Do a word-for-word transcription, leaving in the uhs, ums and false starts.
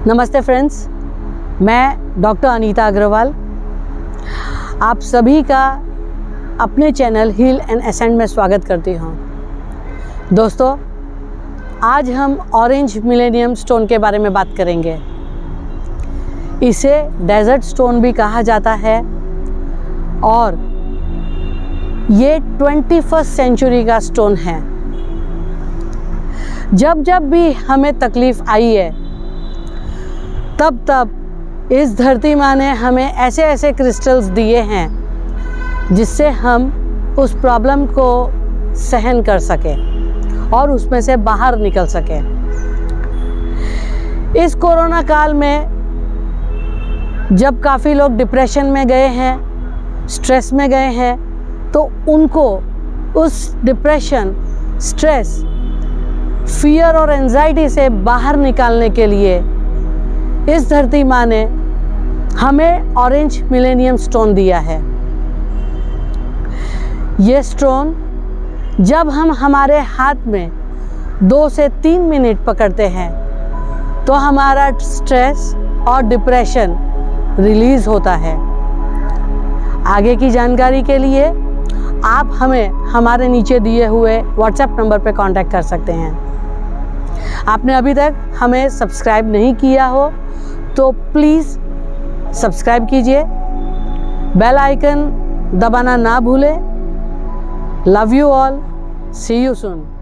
नमस्ते फ्रेंड्स, मैं डॉक्टर अनीता अग्रवाल आप सभी का अपने चैनल हील एंड एसेंड में स्वागत करती हूँ। दोस्तों, आज हम ऑरेंज मिलेनियम स्टोन के बारे में बात करेंगे। इसे डेजर्ट स्टोन भी कहा जाता है और ये ट्वेंटी फर्स्ट सेंचुरी का स्टोन है। जब जब भी हमें तकलीफ़ आई है तब तब इस धरती माँ ने हमें ऐसे ऐसे क्रिस्टल्स दिए हैं जिससे हम उस प्रॉब्लम को सहन कर सकें और उसमें से बाहर निकल सकें। इस कोरोना काल में जब काफ़ी लोग डिप्रेशन में गए हैं, स्ट्रेस में गए हैं, तो उनको उस डिप्रेशन, स्ट्रेस, फियर और एंजाइटी से बाहर निकालने के लिए इस धरती माँ ने हमें ऑरेंज मिलेनियम स्टोन दिया है। ये स्टोन जब हम हमारे हाथ में दो से तीन मिनट पकड़ते हैं तो हमारा स्ट्रेस और डिप्रेशन रिलीज़ होता है। आगे की जानकारी के लिए आप हमें हमारे नीचे दिए हुए व्हाट्सएप नंबर पर कांटेक्ट कर सकते हैं। आपने अभी तक हमें सब्सक्राइब नहीं किया हो तो प्लीज़ सब्सक्राइब कीजिए, बेल आइकन दबाना ना भूलें। Love you all, see you soon.